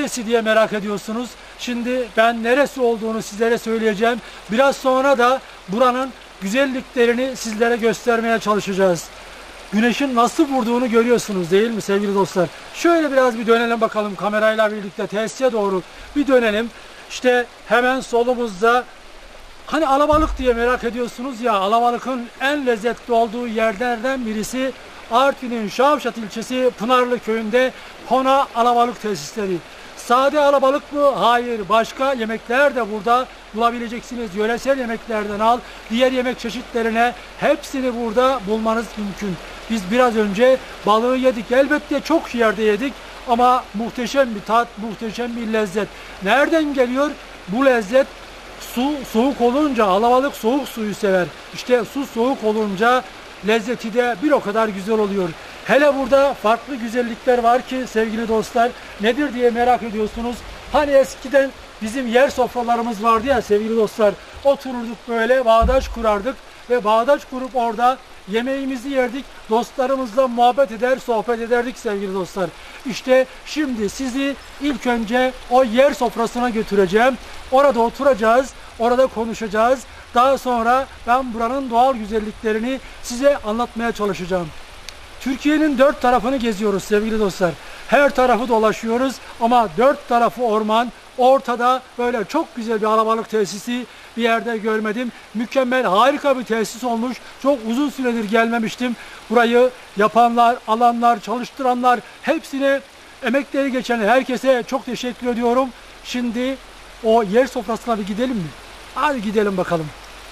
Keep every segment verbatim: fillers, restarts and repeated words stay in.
neresi diye merak ediyorsunuz. Şimdi ben neresi olduğunu sizlere söyleyeceğim. Biraz sonra da buranın güzelliklerini sizlere göstermeye çalışacağız. Güneşin nasıl vurduğunu görüyorsunuz değil mi sevgili dostlar? Şöyle biraz bir dönelim bakalım kamerayla birlikte tesise doğru bir dönelim. İşte hemen solumuzda, hani alabalık diye merak ediyorsunuz ya, alabalıkın en lezzetli olduğu yerlerden birisi Artvin'in Şavşat ilçesi Pınarlı köyünde Pona Alabalık tesisleri. Sade alabalık mı? Hayır. Başka yemekler de burada bulabileceksiniz. Yöresel yemeklerden al, diğer yemek çeşitlerine hepsini burada bulmanız mümkün. Biz biraz önce balığı yedik. Elbette çok yerde yedik ama muhteşem bir tat, muhteşem bir lezzet. Nereden geliyor bu lezzet? Su soğuk olunca, alabalık soğuk suyu sever. İşte su soğuk olunca lezzeti de bir o kadar güzel oluyor. Hele burada farklı güzellikler var ki sevgili dostlar, nedir diye merak ediyorsunuz. Hani eskiden bizim yer sofralarımız vardı ya sevgili dostlar, otururduk böyle bağdaş kurardık ve bağdaş kurup orada yemeğimizi yerdik, dostlarımızla muhabbet eder, sohbet ederdik sevgili dostlar. İşte şimdi sizi ilk önce o yer sofrasına götüreceğim. Orada oturacağız, orada konuşacağız. Daha sonra ben buranın doğal güzelliklerini size anlatmaya çalışacağım. Türkiye'nin dört tarafını geziyoruz sevgili dostlar. Her tarafı dolaşıyoruz ama dört tarafı orman. Ortada böyle çok güzel bir alabalık tesisi bir yerde görmedim. Mükemmel, harika bir tesis olmuş. Çok uzun süredir gelmemiştim. Burayı yapanlar, alanlar, çalıştıranlar, hepsine, emekleri geçen herkese çok teşekkür ediyorum. Şimdi o yer sofrasına bir gidelim mi? Hadi gidelim bakalım.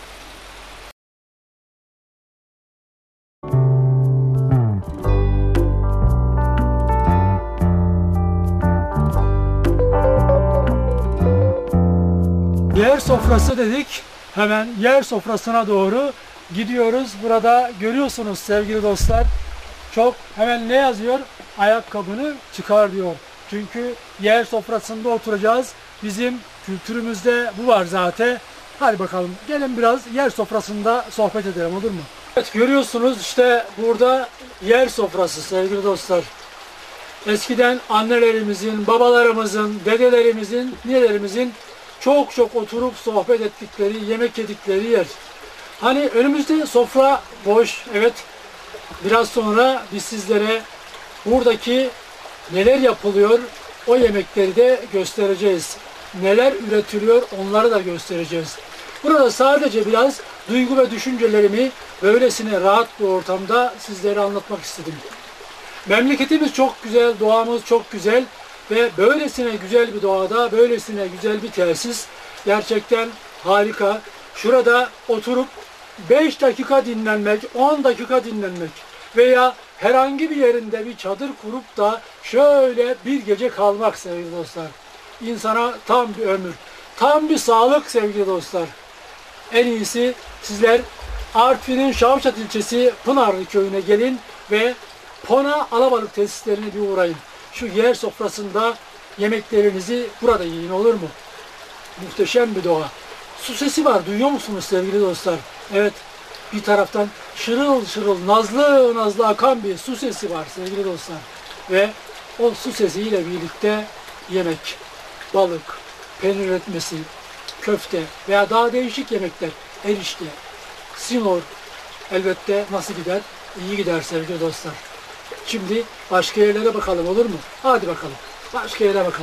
Yer sofrası dedik. Hemen yer sofrasına doğru gidiyoruz. Burada görüyorsunuz sevgili dostlar. Çok hemen ne yazıyor? Ayakkabını çıkar diyor. Çünkü yer sofrasında oturacağız. Bizim kültürümüzde bu var zaten. Hadi bakalım gelin biraz yer sofrasında sohbet edelim, olur mu? Evet, görüyorsunuz işte burada yer sofrası sevgili dostlar. Eskiden annelerimizin, babalarımızın, dedelerimizin, ninelerimizin çok çok oturup sohbet ettikleri, yemek yedikleri yer. Hani önümüzde sofra boş. Evet, biraz sonra biz sizlere buradaki neler yapılıyor, o yemekleri de göstereceğiz. Neler üretiliyor, onları da göstereceğiz. Burada sadece biraz duygu ve düşüncelerimi böylesine rahat bir ortamda sizlere anlatmak istedim. Memleketimiz çok güzel, doğamız çok güzel ve böylesine güzel bir doğada, böylesine güzel bir tesis gerçekten harika. Şurada oturup beş dakika dinlenmek, on dakika dinlenmek veya herhangi bir yerinde bir çadır kurup da şöyle bir gece kalmak sevgili dostlar. İnsana tam bir ömür, tam bir sağlık sevgili dostlar. En iyisi sizler Artvin'in Şavşat ilçesi Pınarlı köyüne gelin ve Pona Alabalık tesislerine bir uğrayın. Şu yer sofrasında yemeklerinizi burada yiyin, olur mu? Muhteşem bir doğa. Su sesi var, duyuyor musunuz sevgili dostlar? Evet, bir taraftan şırıl şırıl, nazlı nazlı akan bir su sesi var sevgili dostlar. Ve o su sesiyle birlikte yemek, balık, peynir üretmesi, köfte veya daha değişik yemekler, erişte, sinor elbette nasıl gider? İyi gider sevgili dostlar. Şimdi başka yerlere bakalım, olur mu? Hadi bakalım. Başka yere bakalım.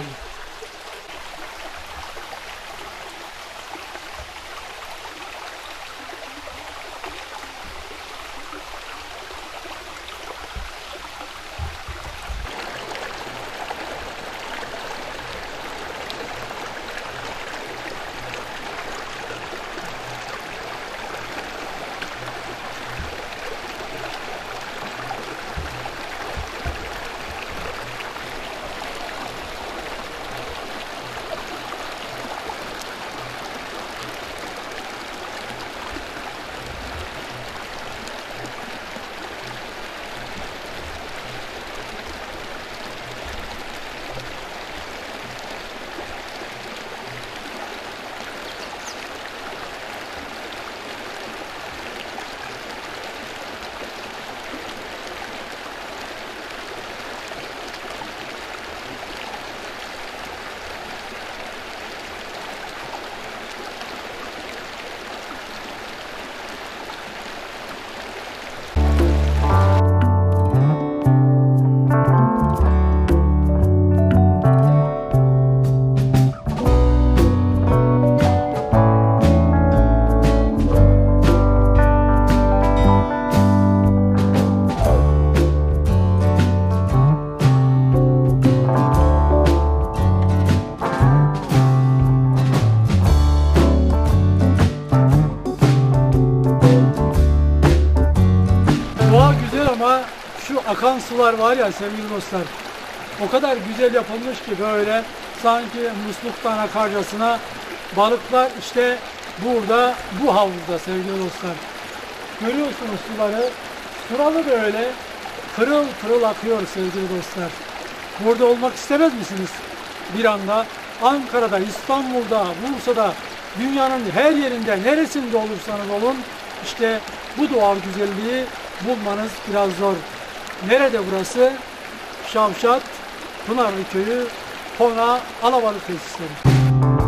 şu akan sular var ya sevgili dostlar, o kadar güzel yapılmış ki böyle sanki musluktan akarcasına balıklar işte burada bu havuzda sevgili dostlar. Görüyorsunuz suları. Suralı böyle pırıl pırıl akıyor sevgili dostlar. Burada olmak istemez misiniz? Bir anda Ankara'da, İstanbul'da, Bursa'da, dünyanın her yerinde, neresinde olursanız olun, işte bu doğal güzelliği bulmanız biraz zor. Nerede burası? Şavşat, Pınarlı Köyü, Kona, Alabalık Tesisleri.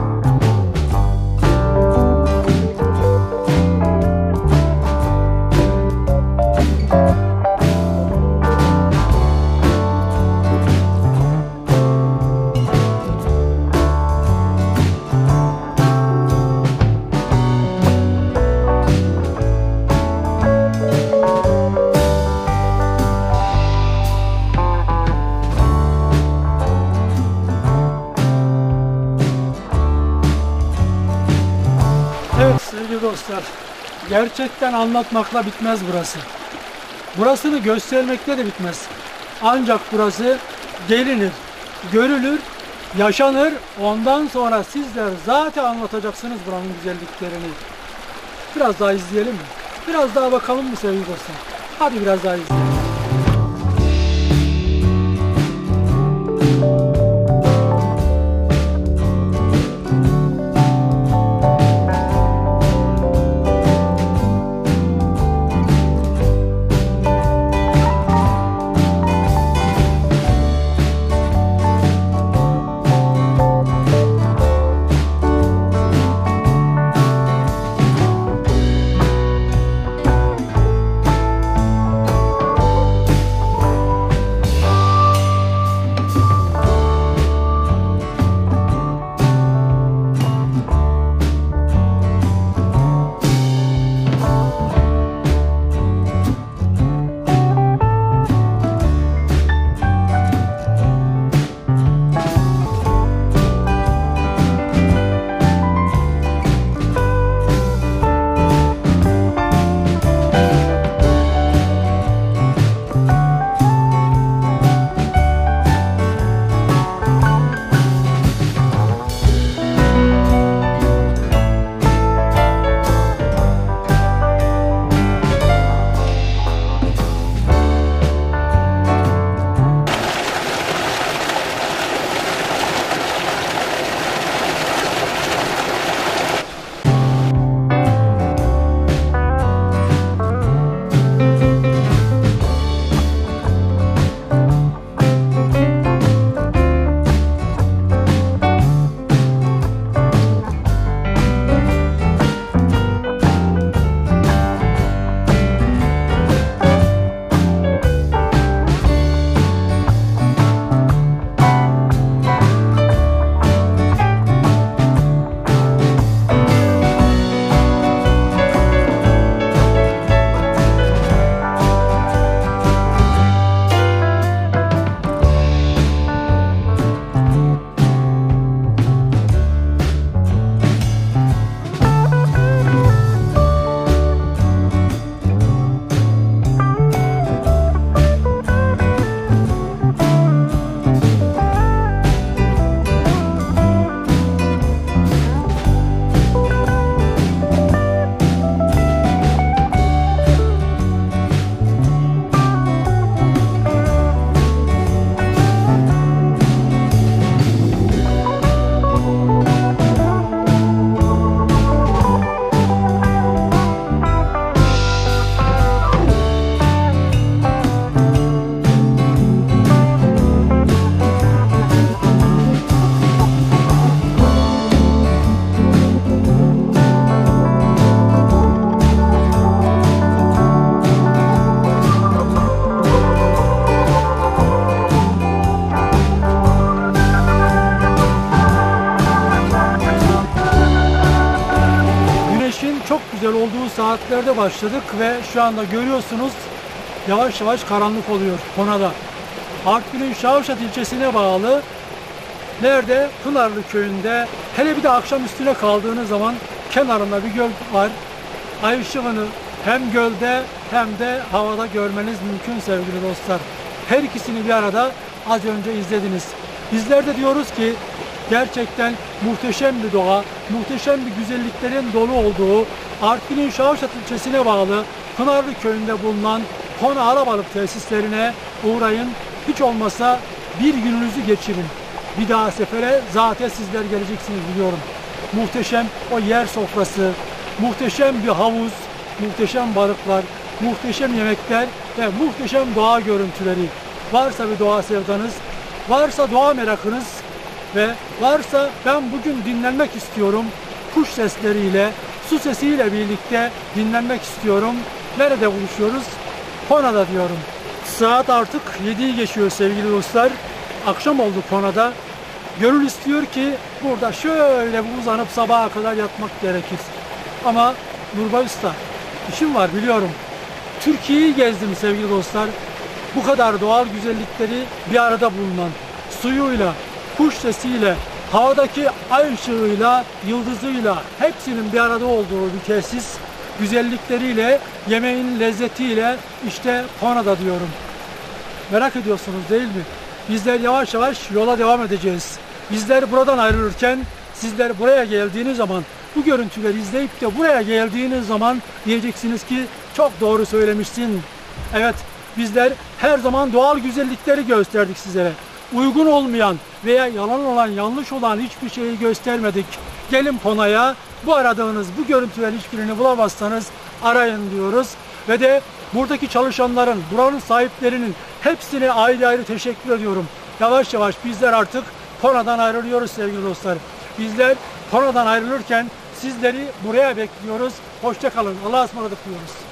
Evet sevgili dostlar, gerçekten anlatmakla bitmez burası. Burasını göstermekle de bitmez. Ancak burası gelinir, görülür, yaşanır. Ondan sonra sizler zaten anlatacaksınız buranın güzelliklerini. Biraz daha izleyelim mi? Biraz daha bakalım mı sevgili dostlar? Hadi biraz daha izleyelim. güzel olduğu saatlerde başladık ve şu anda görüyorsunuz yavaş yavaş karanlık oluyor Kona'da. Artvin'in Şavşat ilçesine bağlı nerede? Pınarlı köyünde. Hele bir de akşam üstüne kaldığınız zaman kenarında bir göl var. Ay ışığını hem gölde hem de havada görmeniz mümkün sevgili dostlar. Her ikisini bir arada az önce izlediniz. Bizler de diyoruz ki gerçekten muhteşem bir doğa, muhteşem bir güzelliklerin dolu olduğu Artvin'in Şavşat ilçesine bağlı Pınarlı köyünde bulunan Kona Alabalık tesislerine uğrayın. Hiç olmasa bir gününüzü geçirin. Bir daha sefere zaten sizler geleceksiniz biliyorum. Muhteşem o yer sofrası, muhteşem bir havuz, muhteşem balıklar, muhteşem yemekler ve muhteşem doğa görüntüleri. Varsa bir doğa sevdanız, varsa doğa merakınız ve varsa ben bugün dinlenmek istiyorum, kuş sesleriyle, su sesiyle birlikte dinlenmek istiyorum. Nerede buluşuyoruz? Kona'da diyorum. Saat artık yediyi geçiyor sevgili dostlar. Akşam oldu Kona'da. Gönül istiyor ki burada şöyle uzanıp sabaha kadar yatmak gerekir. Ama Nurbay Usta, işim var biliyorum. Türkiye'yi gezdim sevgili dostlar. Bu kadar doğal güzellikleri bir arada bulunan, suyuyla, kuş sesiyle, havadaki ay ışığıyla, yıldızıyla hepsinin bir arada olduğu bir tesis, güzellikleriyle, yemeğin lezzetiyle işte Kona'da diyorum. Merak ediyorsunuz değil mi? Bizler yavaş yavaş yola devam edeceğiz. Bizler buradan ayrılırken sizler buraya geldiğiniz zaman, bu görüntüleri izleyip de buraya geldiğiniz zaman diyeceksiniz ki çok doğru söylemişsin. Evet, bizler her zaman doğal güzellikleri gösterdik sizlere. Uygun olmayan veya yalan olan, yanlış olan hiçbir şeyi göstermedik. Gelin Kona'ya, bu aradığınız bu görüntülerin hiçbirini bulamazsanız arayın diyoruz. Ve de buradaki çalışanların, buranın sahiplerinin hepsine ayrı ayrı teşekkür ediyorum. Yavaş yavaş bizler artık Kona'dan ayrılıyoruz sevgili dostlar. Bizler Kona'dan ayrılırken sizleri buraya bekliyoruz. Hoşça kalın. Allah'a ısmarladık diyoruz.